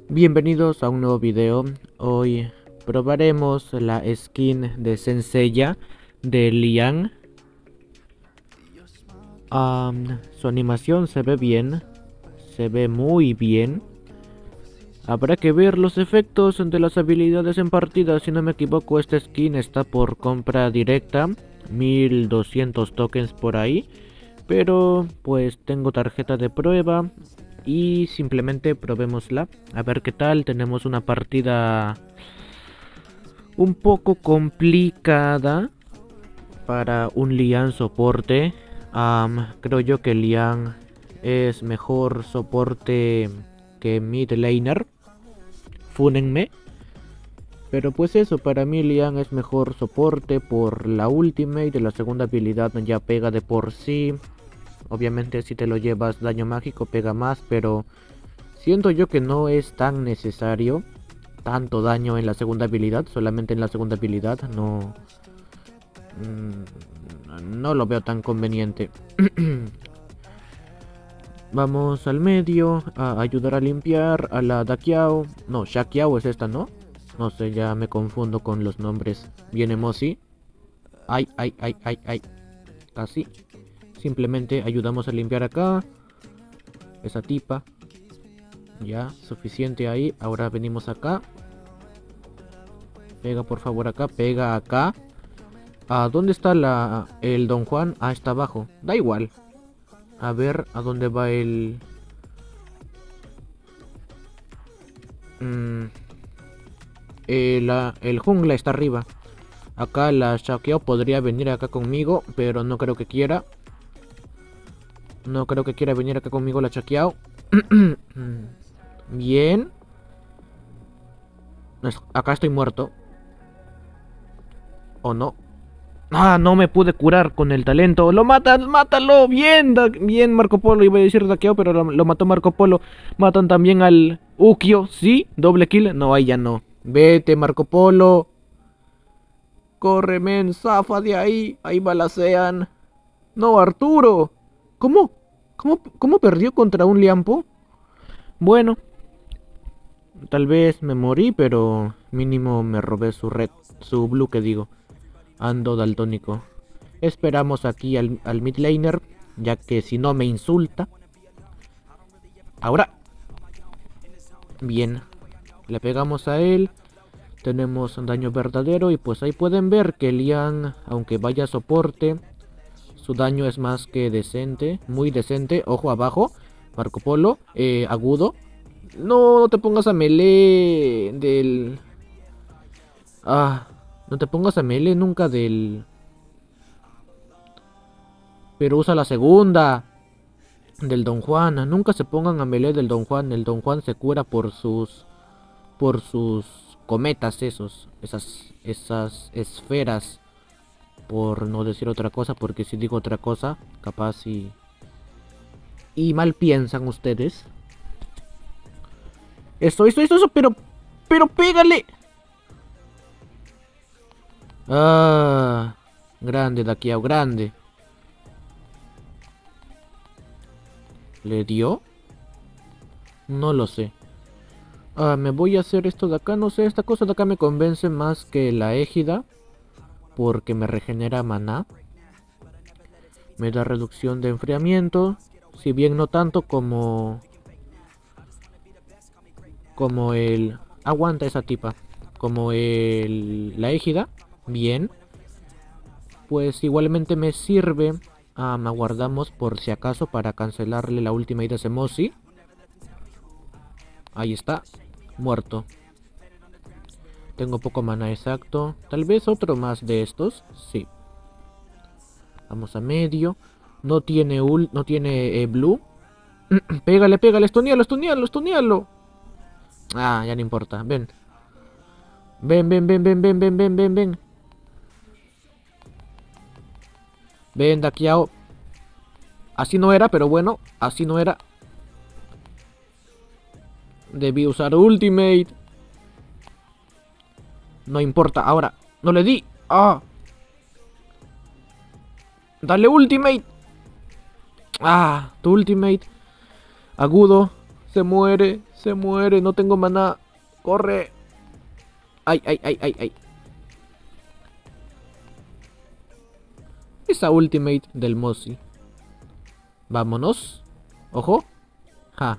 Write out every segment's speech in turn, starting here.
Bienvenidos a un nuevo video. Hoy probaremos la skin de Senseiya de Lian. Su animación se ve bien, se ve muy bien. Habrá que ver los efectos de las habilidades en partida. Si no me equivoco, esta skin está por compra directa, 1200 tokens por ahí. Pero pues tengo tarjeta de prueba y simplemente probémosla a ver qué tal. Tenemos una partida un poco complicada para un Lian soporte. Creo yo que Lian es mejor soporte que mid laner, fúnenme. Pero pues eso, para mí Lian es mejor soporte por la ultimate. De la segunda habilidad ya pega de por sí. Obviamente si te lo llevas daño mágico pega más, pero siento yo que no es tan necesario tanto daño en la segunda habilidad. Solamente en la segunda habilidad no lo veo tan conveniente. Vamos al medio a ayudar a limpiar a la Dakiao. No, Shakiao es esta, ¿no? No sé, ya me confundo con los nombres. Viene Mosi. Ay, ay, ay, ay, ay. Casi. Simplemente ayudamos a limpiar acá. Esa tipa. Ya, suficiente ahí. Ahora venimos acá. Pega por favor acá, pega acá. ¿Dónde está el Don Juan? Está abajo. Da igual. A ver, ¿a dónde va el...? El jungla está arriba. Acá la Shakiao podría venir acá conmigo, pero no creo que quiera. No creo que quiera venir acá conmigo la Shakiao. Bien. Acá estoy muerto. ¿O no? No me pude curar con el talento. ¡Lo matan! ¡Mátalo! Bien, bien Marco Polo. Iba a decir Daqueo, pero lo mató Marco Polo. Matan también al Ukio. ¿Sí? ¿Doble kill? No, ahí ya no. Vete, Marco Polo. Corre, men. Zafa de ahí. Ahí balacean. No, Arturo. ¿Cómo? ¿Cómo perdió contra un Liampo? Bueno. Tal vez me morí, pero mínimo me robé su red. Su blue, que digo. Ando daltónico. Esperamos aquí al mid laner, ya que si no me insulta. Ahora. Bien. Le pegamos a él. Tenemos un daño verdadero y pues ahí pueden ver que Lian, aunque vaya a soporte, su daño es más que decente, muy decente. Ojo abajo, Marco Polo, agudo. No te pongas a melee del... no te pongas a melee nunca del... Pero usa la segunda. Del Don Juan. Nunca se pongan a melee del Don Juan. El Don Juan se cura por sus... Por sus cometas esos. Esas esferas. Por no decir otra cosa. Porque si digo otra cosa, capaz y mal piensan ustedes. Eso, pero pégale. Grande Dakiao, grande. ¿Le dio? No lo sé. Me voy a hacer esto de acá, no sé, esta cosa de acá me convence más que la égida. Porque me regenera maná. Me da reducción de enfriamiento. Si bien no tanto como... Como el... Aguanta esa tipa. Como la égida. Bien. Pues igualmente me sirve. Me aguardamos por si acaso para cancelarle la última ida a Semosi. Ahí está. Muerto. Tengo poco mana exacto. Tal vez otro más de estos. Sí. Vamos a medio. No tiene no tiene blue. Pégale, estunealo. Ya no importa. Ven. Ven. Ven, Dakiao. Así no era, pero bueno. Así no era. Debí usar ultimate. No importa, ahora. No le di. Dale ultimate. Tu ultimate. Agudo. Se muere. Se muere, no tengo maná. Corre. Ay, ay, ay, ay, ay. Esa ultimate del Mossy. Vámonos. Ojo. Ja.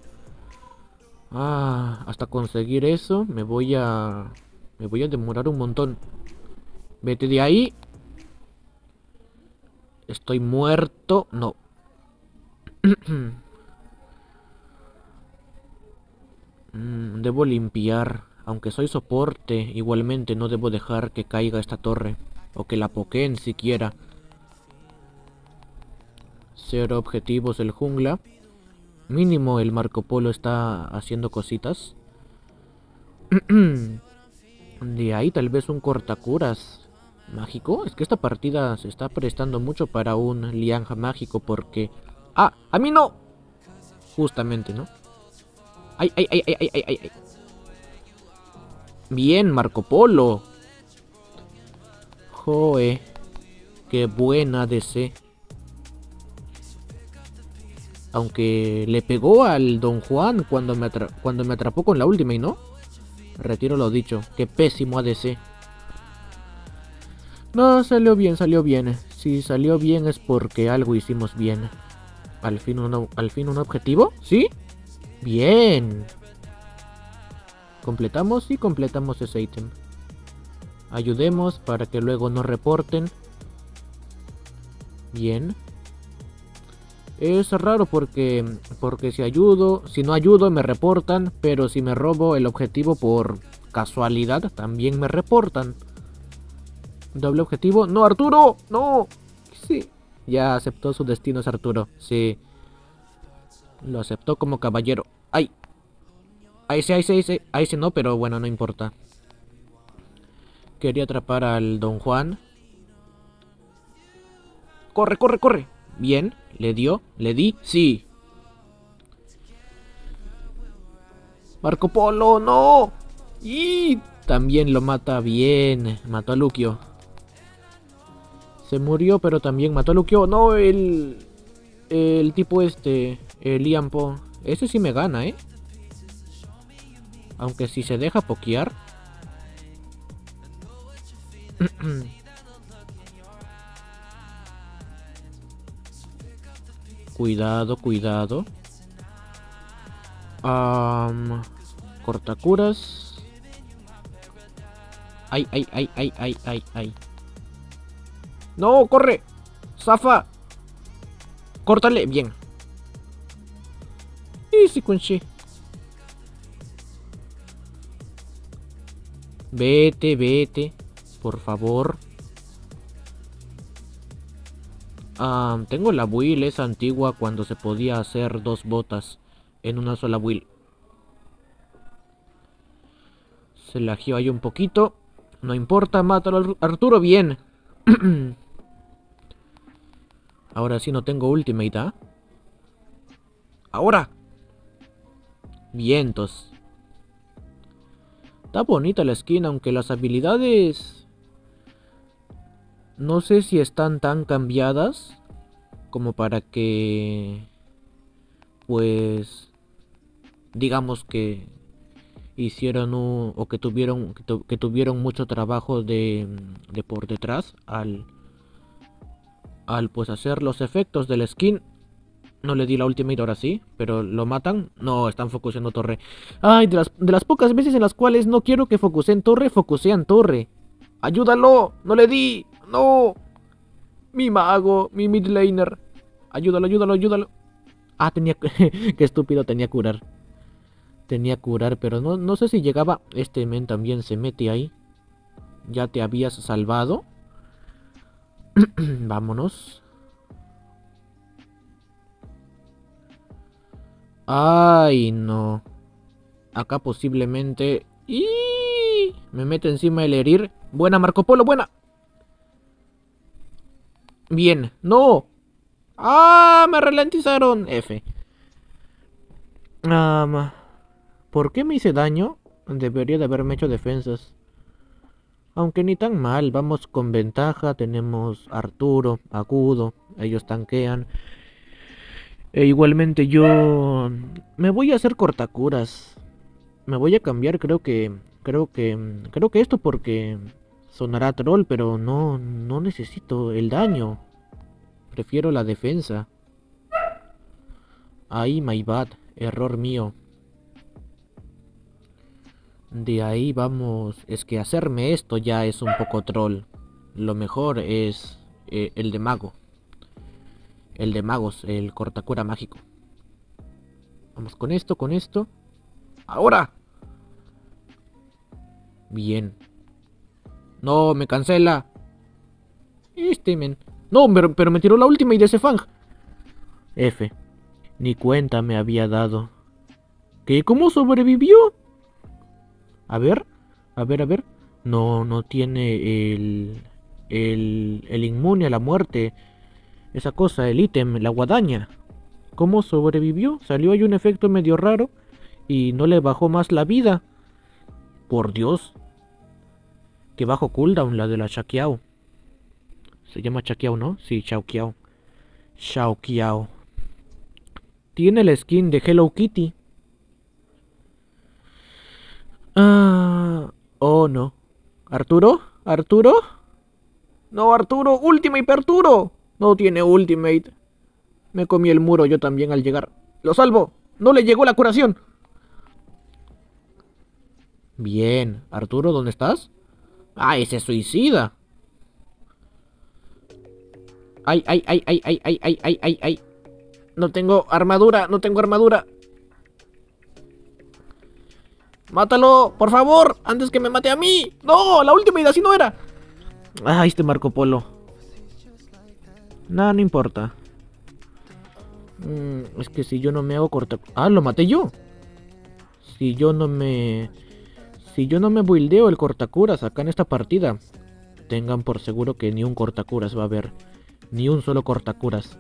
Hasta conseguir eso me voy a demorar un montón. Vete de ahí. Estoy muerto. No. Debo limpiar. Aunque soy soporte, igualmente no debo dejar que caiga esta torre. O que la pokeen siquiera. Cero objetivos el jungla. Mínimo el Marco Polo está haciendo cositas. De ahí tal vez un cortacuras mágico. Es que esta partida se está prestando mucho para un Liang mágico porque... ¡Ah! ¡A mí no! Justamente, ¿no? ¡Ay, ay, ay, ay, ay, ay, ay! Bien, Marco Polo. Joe. Qué buena DC. Aunque le pegó al Don Juan cuando me atrapó con la última y no. Retiro lo dicho. Qué pésimo ADC. No, salió bien, salió bien. Si salió bien es porque algo hicimos bien. Al fin un objetivo. ¿Sí? Bien. Completamos y completamos ese ítem. Ayudemos para que luego no reporten. Bien. Es raro porque si no ayudo me reportan, pero si me robo el objetivo por casualidad también me reportan. Doble objetivo. ¡No, Arturo! ¡No! Sí. Ya aceptó su destino, es Arturo. Sí. Lo aceptó como caballero. ¡Ay! Ahí sí no, pero bueno, no importa. Quería atrapar al Don Juan. ¡Corre, corre, corre! Bien. ¿Le di? Sí. Marco Polo, no. Y también lo mata bien. Mató a Lucio. Se murió, pero también mató a Lucio. No, el tipo este, el Liampo. Ese sí me gana, ¿eh? Aunque si se deja pokear. Cuidado, cuidado. Cortacuras. Ay, ay, ay, ay, ay, ay, ay. No, corre. Zafa. Córtale. Bien. Easy, Kunshi. Vete, vete. Por favor. Tengo la build esa antigua cuando se podía hacer dos botas en una sola build. Se lagió ahí un poquito. No importa, mátalo Arturo, bien. Ahora sí no tengo ultimate, ¿ah? Ahora. Vientos. Está bonita la skin, aunque las habilidades... No sé si están tan cambiadas como para que... Pues... Digamos que... Hicieron o que tuvieron mucho trabajo de por detrás al pues hacer los efectos del skin. No le di la ultimate ahora sí, pero lo matan. No, están focuseando torre. Ay, de las pocas veces en las cuales no quiero que focuseen torre, focusean torre. ¡Ayúdalo! ¡No le di! ¡No! Mi mago, mi mid laner. Ayúdalo, ayúdalo, ayúdalo. Tenía... Qué estúpido, tenía curar. Tenía curar, pero no sé si llegaba... Este men también se mete ahí. Ya te habías salvado. Vámonos. Ay, no. Acá posiblemente... ¡Y! Me mete encima el herir. Buena, Marco Polo, buena. Bien. ¡No! Me ralentizaron. F. ¿Por qué me hice daño? Debería de haberme hecho defensas. Aunque ni tan mal. Vamos con ventaja. Tenemos Arturo, Agudo. Ellos tanquean. E igualmente yo me voy a hacer cortacuras. Me voy a cambiar, creo que esto porque sonará troll, pero no necesito el daño. Prefiero la defensa. Ahí, my bad, error mío. De ahí vamos, es que hacerme esto ya es un poco troll. Lo mejor es el de mago. El de magos, el cortacura mágico. Vamos con esto, con esto. ¡Ahora! Bien. No, me cancela. Men. No, pero me tiró la última y de ese Fang. F. Ni cuenta me había dado. ¿Qué? ¿Cómo sobrevivió? A ver, a ver, a ver. No tiene el inmune a la muerte. Esa cosa, el ítem, la guadaña. ¿Cómo sobrevivió? Salió ahí un efecto medio raro y no le bajó más la vida. Por Dios. Que bajo cooldown la de la Shaqiao. Se llama Shaqiao, ¿no? Sí, Xiaoqiao. Xiaoqiao. Tiene la skin de Hello Kitty. Oh no. ¿Arturo? ¿Arturo? No, Arturo, Ultimate Arturo. No tiene Ultimate. Me comí el muro yo también al llegar. ¡Lo salvo! ¡No le llegó la curación! Bien. Arturo, ¿dónde estás? ¡Ah, ese suicida! ¡Ay, ay, ay, ay, ay, ay, ay, ay, ay, ay! No tengo armadura, no tengo armadura. ¡Mátalo, por favor! ¡Antes que me mate a mí! ¡No! ¡La última y así no era! ¡Ah, este Marco Polo! Nada, no importa. Es que si yo no me hago cortar... ¡Ah, lo maté yo! Si yo no me buildeo el cortacuras acá en esta partida, tengan por seguro que ni un cortacuras va a haber. Ni un solo cortacuras.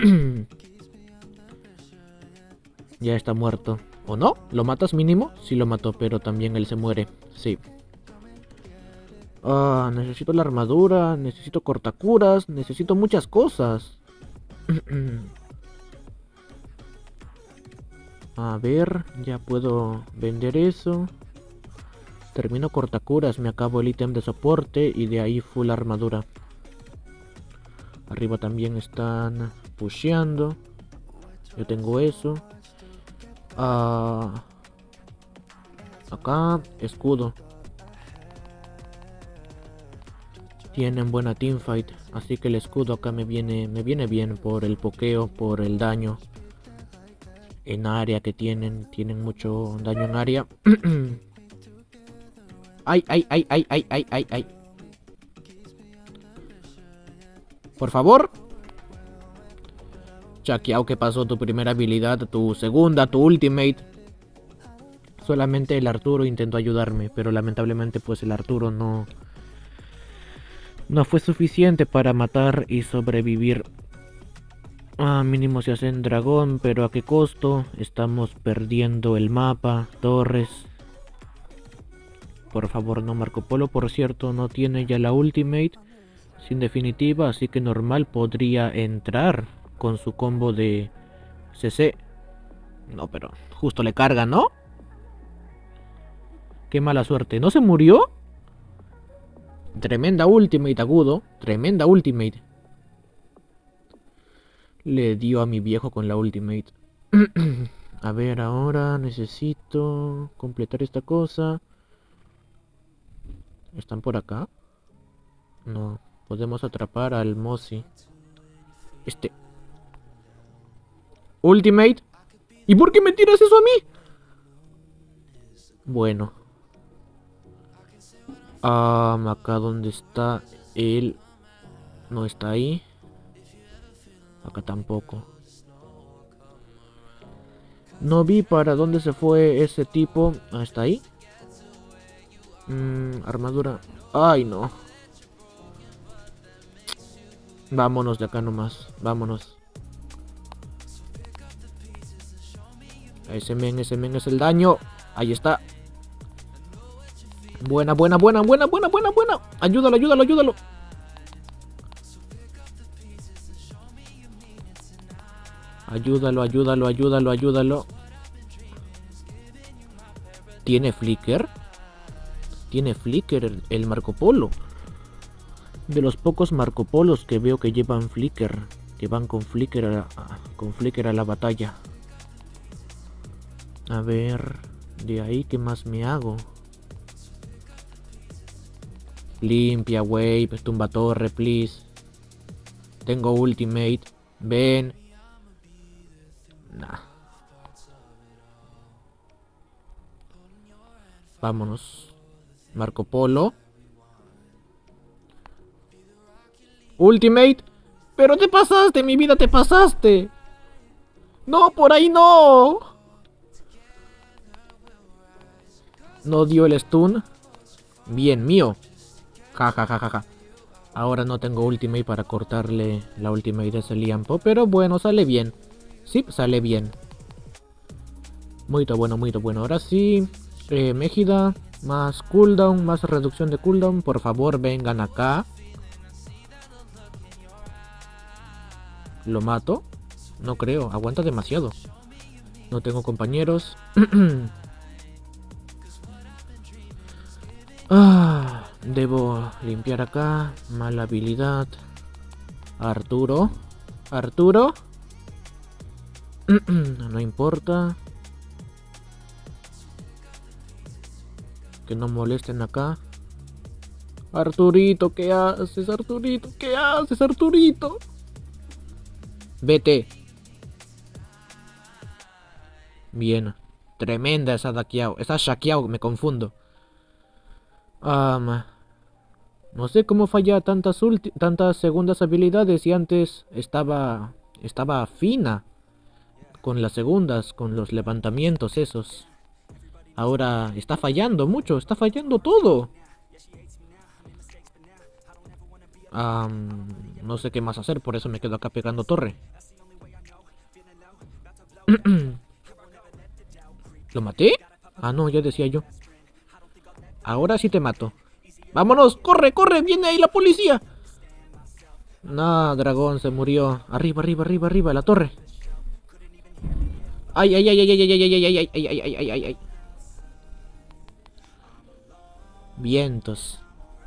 Ya está muerto. ¿O no? ¿Lo matas mínimo? Sí lo mató, pero también él se muere. Sí. Necesito la armadura, necesito cortacuras, necesito muchas cosas. A ver, ya puedo vender eso. Termino cortacuras, me acabo el ítem de soporte y de ahí full armadura. Arriba también están pusheando. Yo tengo eso. Acá, escudo. Tienen buena teamfight, así que el escudo acá me viene bien por el pokeo, por el daño en área que tienen mucho daño en área. Ay, ay, ay, ay, ay, ay, ay, ay. Por favor. Shaqiao, ¿qué pasó? Tu primera habilidad, tu segunda, tu ultimate. Solamente el Arturo intentó ayudarme, pero lamentablemente pues el Arturo no fue suficiente para matar y sobrevivir. Mínimo se hace en dragón, pero ¿a qué costo? Estamos perdiendo el mapa, torres. Por favor, no. Marco Polo, por cierto, no tiene ya la ultimate sin definitiva, así que normal podría entrar con su combo de CC. No, pero justo le carga, ¿no? Qué mala suerte. ¿No se murió? Tremenda ultimate, agudo. Tremenda ultimate. Le dio a mi viejo con la ultimate. A ver, ahora necesito completar esta cosa. ¿Están por acá? No. Podemos atrapar al Mozi. Ultimate. ¿Y por qué me tiras eso a mí? Bueno. Acá donde está él. No está ahí. Acá tampoco. No vi para dónde se fue ese tipo. ¿Está ahí? Armadura. Ay, no. Vámonos de acá nomás. Vámonos. Ese men es el daño. Ahí está. Buena. Ayúdalo. Ayúdalo, ayúdalo, ayúdalo, ayúdalo. ¿Tiene flicker? Tiene flicker el Marco Polo. De los pocos Marco Polos que veo que llevan flicker. Que van con flicker a la batalla. A ver, de ahí, ¿qué más me hago? Limpia, wave, tumba torre, please. Tengo ultimate. Ven. Nah. Vámonos. Marco Polo. Ultimate. Pero te pasaste, mi vida, te pasaste. No, por ahí no. No dio el stun. Bien, mío. Ja, ja, ja, ja, ja. Ahora no tengo ultimate para cortarle la ultimate de ese Liampo. Pero bueno, sale bien. Sí, sale bien. Muy bueno, muy bueno. Ahora sí. Mejida. Más cooldown, más reducción de cooldown. Por favor, vengan acá. ¿Lo mato? No creo, aguanta demasiado. No tengo compañeros. Debo limpiar acá. Mala habilidad. Arturo. Arturo. No importa. Que no molesten acá. Arturito, ¿qué haces, Arturito? ¿Qué haces, Arturito? Vete. Bien. Tremenda esa Dakiao. Esa Shakiao, me confundo. No sé cómo falla tantas segundas habilidades y antes estaba fina con las segundas, con los levantamientos esos. Ahora está fallando mucho, está fallando todo. No sé qué más hacer, por eso me quedo acá pegando torre. ¿Lo maté? Ah, no, ya decía yo. Ahora sí te mato. ¡Vámonos! ¡Corre, corre! ¡Viene ahí la policía! No, dragón se murió. Arriba, arriba, arriba, arriba, la torre. ¡Ay, ay, ay, ay, ay, ay, ay, ay, ay, ay, ay, ay, ay, ay, ay! Vientos.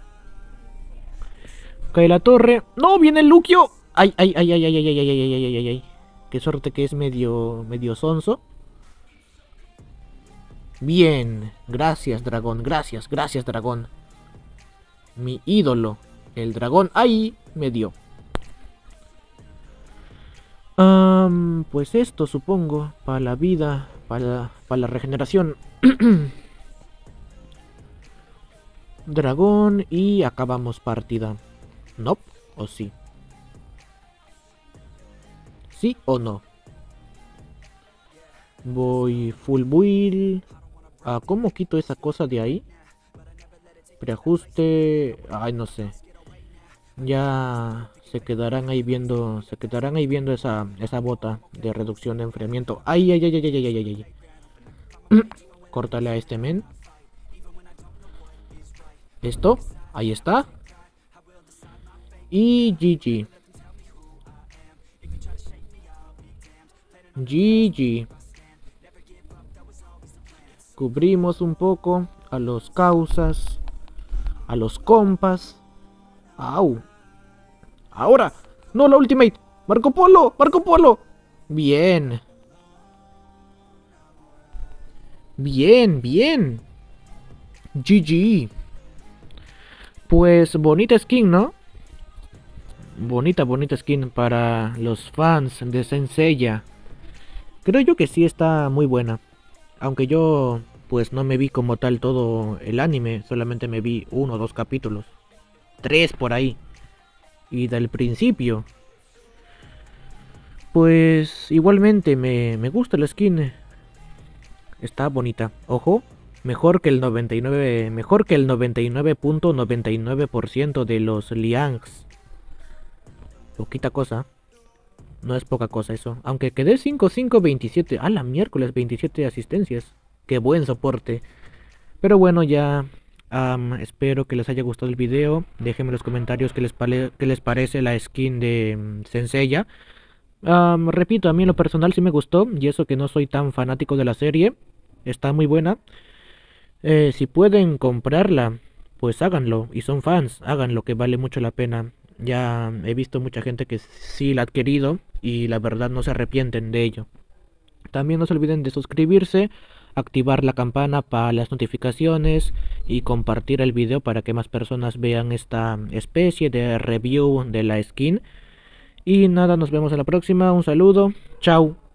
Cae la torre. ¡No! ¡Viene el Lucio! ¡Ay, ay, ay, ay, ay, ay, ay, ay, ay, ay, ay, ay! Qué suerte que es medio sonso. Bien. Gracias, dragón. Gracias, gracias, dragón. Mi ídolo. El dragón. ¡Ay! Me dio. Pues esto supongo. Para la vida. Para la regeneración. Dragón. Y acabamos partida. ¿No? ¿O sí? ¿Sí o no? Voy full build. ¿Cómo quito esa cosa de ahí? Preajuste. Ay, no sé. Ya se quedarán ahí viendo. Se quedarán ahí viendo esa bota de reducción de enfriamiento. Ay, ay, ay, ay, ay, ay, ay, ay. Córtale a este men. Esto. Ahí está. Y GG. GG. Cubrimos un poco a los causas, a los compas. ¡Au! ¡Ahora! ¡No, la ultimate! ¡Marco Polo! ¡Marco Polo! Bien. Bien, bien. GG. Pues bonita skin, ¿no? Bonita, bonita skin para los fans de Saint Seiya. Creo yo que sí está muy buena. Aunque yo pues no me vi como tal todo el anime, solamente me vi 1 o 2 capítulos. 3 por ahí. Y del principio. Pues igualmente me gusta la skin. Está bonita. Ojo, mejor que el 99, mejor que el 99.99% de los Liangs. Poquita cosa. No es poca cosa eso. Aunque quedé 5-5-27. ¡A la miércoles! 27 asistencias. ¡Qué buen soporte! Pero bueno, ya... espero que les haya gustado el video. Déjenme en los comentarios qué les parece la skin de Saint Seiya. Repito, a mí en lo personal sí me gustó, y eso que no soy tan fanático de la serie, está muy buena. Si pueden comprarla, pues háganlo, y son fans, háganlo, que vale mucho la pena. Ya he visto mucha gente que sí la ha adquirido y la verdad no se arrepienten de ello. También no se olviden de suscribirse, activar la campana para las notificaciones y compartir el video para que más personas vean esta especie de review de la skin. Y nada, nos vemos en la próxima. Un saludo. Chao.